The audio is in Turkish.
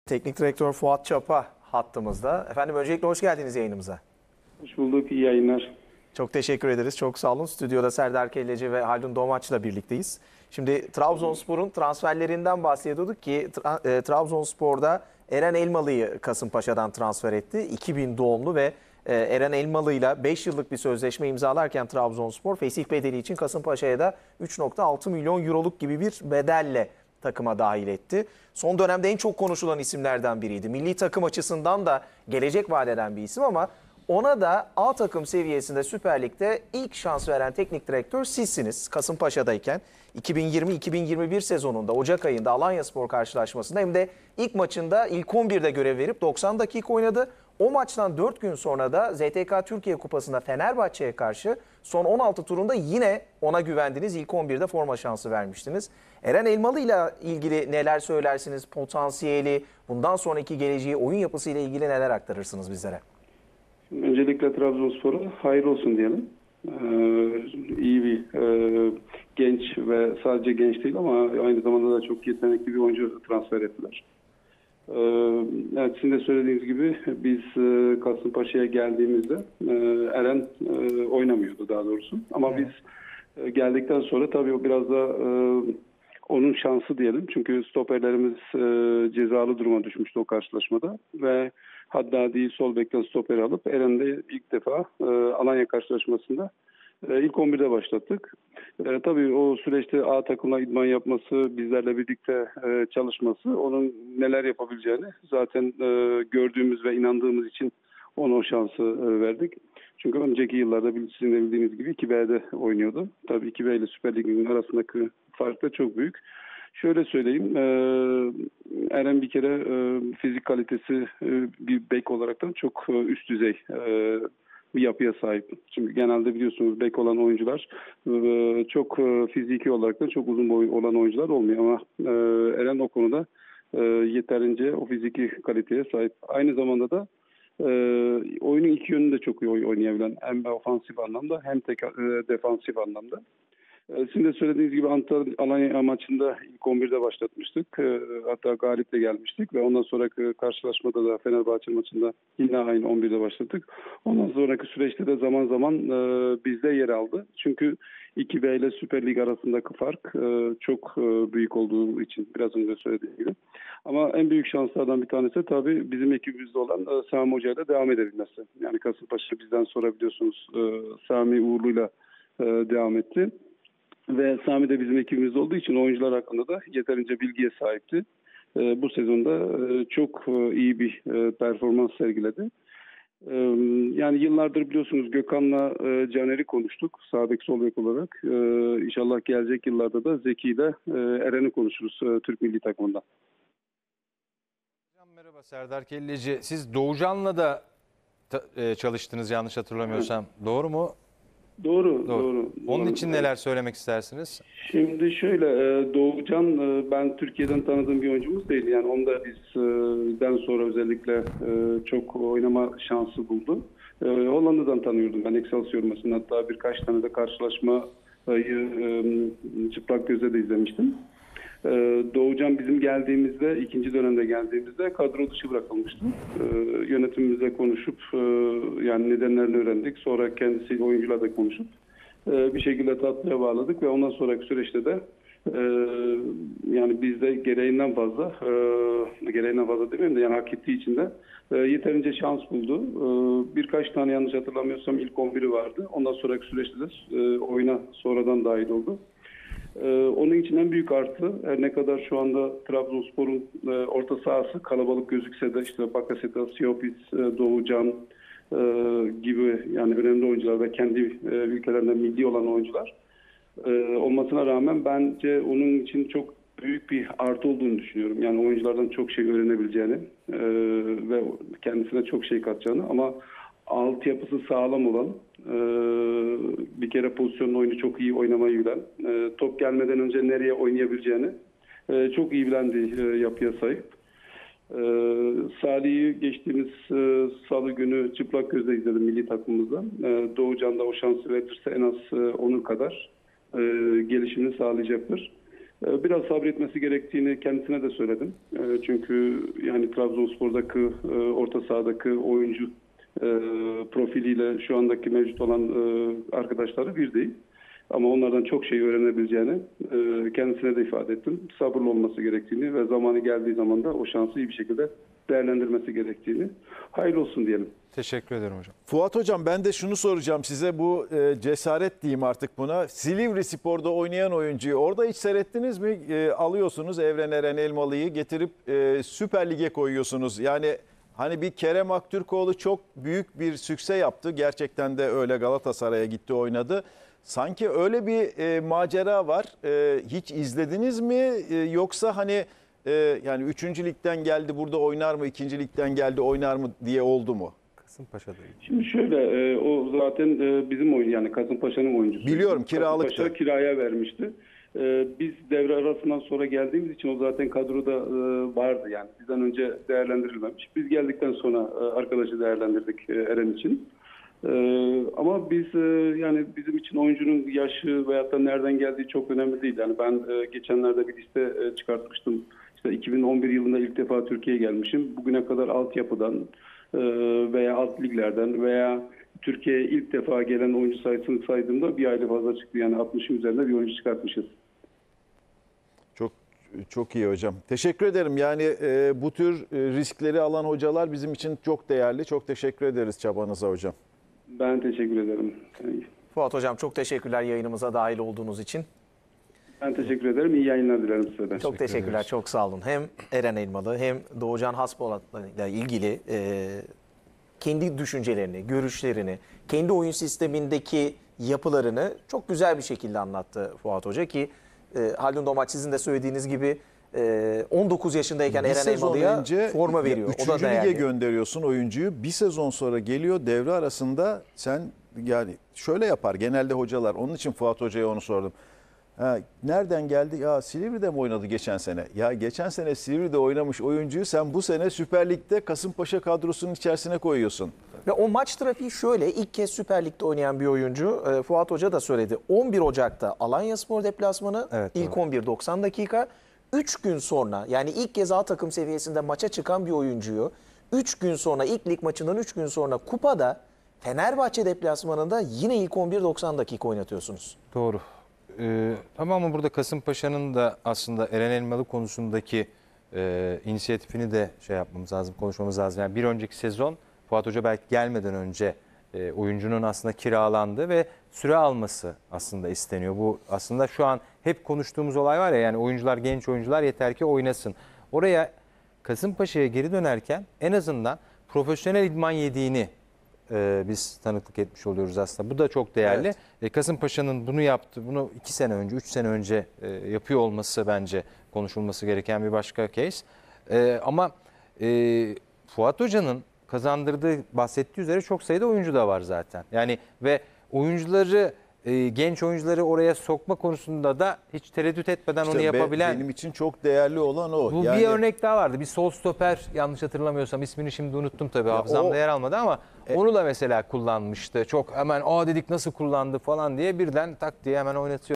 Teknik direktör Fuat Çapa hattımızda. Efendim öncelikle hoş geldiniz yayınımıza. Hoş bulduk, iyi yayınlar. Çok teşekkür ederiz. Çok sağ olun. Stüdyoda Serdar Kelleci ve Haldun Doğmaç'la birlikteyiz. Şimdi Trabzonspor'un transferlerinden bahsediyorduk ki Trabzonspor'da Eren Elmalı'yı Kasımpaşa'dan transfer etti. 2000 doğumlu ve Eren Elmalı'yla 5 yıllık bir sözleşme imzalarken Trabzonspor fesih bedeli için Kasımpaşa'ya da 3,6 milyon euroluk gibi bir bedelle takıma dahil etti. Son dönemde en çok konuşulan isimlerden biriydi. Milli takım açısından da gelecek vaat eden bir isim ama ona da A takım seviyesinde Süper Lig'de ilk şans veren teknik direktör sizsiniz. Kasımpaşa'dayken 2020-2021 sezonunda Ocak ayında Alanyaspor karşılaşmasında hem de ilk maçında ilk 11'de görev verip 90 dakika oynadı. O maçtan 4 gün sonra da ZTK Türkiye Kupası'nda Fenerbahçe'ye karşı son 16 turunda yine ona güvendiniz. İlk 11'de forma şansı vermiştiniz. Eren Elmalı ile ilgili neler söylersiniz? Potansiyeli, bundan sonraki geleceği, oyun yapısıyla ilgili neler aktarırsınız bizlere? Öncelikle Trabzonspor'a hayır olsun diyelim. İyi bir genç ve sadece genç değil ama aynı zamanda da çok yetenekli bir oyuncu transfer ettiler. Evet, sizin de söylediğiniz gibi biz Kasımpaşa'ya geldiğimizde Eren oynamıyordu daha doğrusu. Ama biz geldikten sonra tabii o biraz da onun şansı diyelim. Çünkü stoperlerimiz cezalı duruma düşmüştü o karşılaşmada ve Haddadi'yi sol bekten stoperi alıp Eren'i de ilk defa Alanya karşılaşmasında ilk 11'de başlattık. Tabii o süreçte A takımla idman yapması, bizlerle birlikte çalışması, onun neler yapabileceğini zaten gördüğümüz ve inandığımız için ona o şansı verdik. Çünkü önceki yıllarda sizin de bildiğiniz gibi 2B'de oynuyordu. Tabii 2B ile Süper Lig'in arasındaki fark da çok büyük. Şöyle söyleyeyim, Eren bir kere fizik kalitesi bir bek olaraktan çok üst düzey bir yapıya sahip. Çünkü genelde biliyorsunuz bek olan oyuncular çok fiziki olarak da çok uzun boy olan oyuncular olmuyor ama Eren o konuda yeterince o fiziki kaliteye sahip. Aynı zamanda da oyunun iki yönünü de çok iyi oynayabilen, hem ofansif anlamda hem defansif anlamda. Sizin de söylediğiniz gibi Alanya maçında ilk 11'de başlatmıştık. Hatta galip de gelmiştik ve ondan sonraki karşılaşmada da Fenerbahçe maçında yine aynı 11'de başlattık. Ondan sonraki süreçte de zaman zaman bizde yer aldı. Çünkü 2B ile Süper Lig arasındaki fark çok büyük olduğu için biraz önce söylediğim gibi. Ama en büyük şanslardan bir tanesi tabii bizim ekibimizde olan Sami Hoca ile devam edebilmesi. Yani Kasımpaşa bizden sonra biliyorsunuz Sami Uğurlu'yla devam etti. Ve Sami de bizim ekibimizde olduğu için oyuncular hakkında da yeterince bilgiye sahipti. Bu sezonda çok iyi bir performans sergiledi. Yani yıllardır biliyorsunuz Gökhan'la Caner'i konuştuk sağ bek sol bek olarak. İnşallah gelecek yıllarda da Zeki ile Eren'i konuşuruz Türk milli takımında. Merhaba Serdar Kelleci. Siz Doğucan'la da çalıştınız yanlış hatırlamıyorsam. Evet. Doğru mu? Doğru. Onun için neler söylemek istersiniz? Şimdi şöyle, Doğucan ben Türkiye'den tanıdığım bir oyuncumuz değil. Yani onu da bizden sonra özellikle çok oynama şansı buldu. Hollanda'dan tanıyordum ben Excelsior maçında. Hatta birkaç tane de karşılaşmayı çıplak gözle de izlemiştim. Doğucan bizim geldiğimizde, ikinci dönemde geldiğimizde kadro dışı bırakılmıştı. Yönetimimizle konuşup yani nedenlerini öğrendik. Sonra kendisiyle oyuncularla da konuşup bir şekilde tatlıya bağladık ve ondan sonraki süreçte de yani bizde gereğinden fazla demeyeyim de yani hak ettiği için de yeterince şans buldu. Birkaç tane yanlış hatırlamıyorsam ilk 11'i vardı. Ondan sonraki süreçte de oyuna sonradan dahil oldu. Onun için en büyük artı her ne kadar şu anda Trabzonspor'un orta sahası kalabalık gözükse de işte Bakasetas, Siopis, Doğucan gibi yani önemli oyuncular ve kendi ülkelerinde milli olan oyuncular olmasına rağmen bence onun için çok büyük bir artı olduğunu düşünüyorum. Yani oyunculardan çok şey öğrenebileceğini ve kendisine çok şey katacağını ama altyapısı sağlam olan, bir kere pozisyonlu oyunu çok iyi oynamayı bilen, top gelmeden önce nereye oynayabileceğini çok iyi bilen bir yapıya sahip. Salih'i geçtiğimiz salı günü çıplak gözle izledim milli takımımızda. Doğucan da o şansı verirse en az onun kadar gelişimini sağlayacaktır. Biraz sabretmesi gerektiğini kendisine de söyledim. Çünkü yani Trabzonspor'daki orta sahadaki oyuncu profiliyle şu andaki mevcut olan arkadaşları bir değil. Ama onlardan çok şey öğrenebileceğini kendisine de ifade ettim. Sabırlı olması gerektiğini ve zamanı geldiği zaman da o şansı iyi bir şekilde değerlendirmesi gerektiğini. Hayırlı olsun diyelim. Teşekkür ederim hocam. Fuat Hocam, ben de şunu soracağım size, bu cesaret diyeyim artık buna. Silivrispor'da oynayan oyuncuyu orada hiç seyrettiniz mi? Alıyorsunuz Evren Eren Elmalı'yı getirip Süper Lig'e koyuyorsunuz. Yani hani bir Kerem Aktürkoğlu çok büyük bir sükse yaptı. Gerçekten de öyle, Galatasaray'a gitti oynadı. Sanki öyle bir macera var. Hiç izlediniz mi? Yoksa hani yani 3. ligden geldi burada oynar mı, 2. ligden geldi oynar mı diye oldu mu? Kasımpaşa'dayım. Şimdi şöyle, o zaten bizim oyun, yani Kasımpaşa'nın oyuncusu. Biliyorum, kiralıktı. Kasımpaşa kiraya vermişti. Biz devre arasından sonra geldiğimiz için o zaten kadroda vardı, yani bizden önce değerlendirilmemiş. Biz geldikten sonra arkadaşı değerlendirdik Eren için. Ama biz yani bizim için oyuncunun yaşı veyahut da nereden geldiği çok önemli değil. Yani ben geçenlerde bir liste çıkartmıştım. İşte 2011 yılında ilk defa Türkiye'ye gelmişim. Bugüne kadar altyapıdan veya alt liglerden veya Türkiye'ye ilk defa gelen oyuncu sayısını saydığımda bir ayda fazla çıktı. Yani 60'ın üzerinde bir oyuncu çıkartmışız. Çok iyi hocam. Teşekkür ederim. Yani bu tür riskleri alan hocalar bizim için çok değerli. Çok teşekkür ederiz çabanıza hocam. Ben teşekkür ederim. Fuat Hocam çok teşekkürler yayınımıza dahil olduğunuz için. Ben teşekkür ederim. İyi yayınlar dilerim size de. Çok teşekkürler, çok sağ olun. Hem Eren Elmalı hem Doğucan Haspolat'la ilgili kendi düşüncelerini, görüşlerini, kendi oyun sistemindeki yapılarını çok güzel bir şekilde anlattı Fuat Hoca ki Haldun Domaç sizin de söylediğiniz gibi 19 yaşındayken Bir Eren sezon Elmalı'ya önce forma veriyor. O da 3. değerli. lige gönderiyorsun oyuncuyu. Bir sezon sonra geliyor devre arasında, sen yani şöyle yapar genelde hocalar. Onun için Fuat Hoca'ya onu sordum. Nereden geldi? Ya Silivri'de mi oynadı geçen sene? Ya geçen sene Silivri'de oynamış oyuncuyu sen bu sene Süper Lig'de Kasımpaşa kadrosunun içerisine koyuyorsun. Ve o maç trafiği şöyle, ilk kez Süper Lig'de oynayan bir oyuncu, Fuat Hoca da söyledi. 11 Ocak'ta Alanyaspor deplasmanı, Evet, ilk doğru. 11 90 dakika. 3 gün sonra, yani ilk kez A takım seviyesinde maça çıkan bir oyuncuyu 3 gün sonra, ilk lig maçından 3 gün sonra kupada Fenerbahçe deplasmanında yine ilk 11 90 dakika oynatıyorsunuz. Doğru. Tamam, ama burada Kasımpaşa'nın da aslında Eren Elmalı konusundaki inisiyatifini de yapmamız lazım, konuşmamız lazım. Yani bir önceki sezon Fuat Hoca belki gelmeden önce oyuncunun aslında kiralandığı ve süre alması aslında isteniyor. Bu aslında şu an hep konuştuğumuz olay var ya, yani oyuncular, genç oyuncular yeter ki oynasın. Oraya Kasımpaşa'ya geri dönerken en azından profesyonel idman yediğini biz tanıklık etmiş oluyoruz aslında. Bu da çok değerli. Kasımpaşa'nın bunu yaptı, bunu 2 sene önce, 3 sene önce yapıyor olması bence konuşulması gereken bir başka case. Ama Fuat Hoca'nın kazandırdığı, bahsettiği üzere çok sayıda oyuncu da var zaten. Yani ve oyuncuları, genç oyuncuları oraya sokma konusunda da hiç tereddüt etmeden İşte onu yapabilen. benim için çok değerli olan o. Bu Yani bir örnek daha vardı. Bir sol stoper, yanlış hatırlamıyorsam, ismini şimdi unuttum tabii, hafızamda o- yer almadı ama onu da mesela kullanmıştı. Çok hemen dedik nasıl kullandı falan diye, birden tak diye hemen oynatıyor.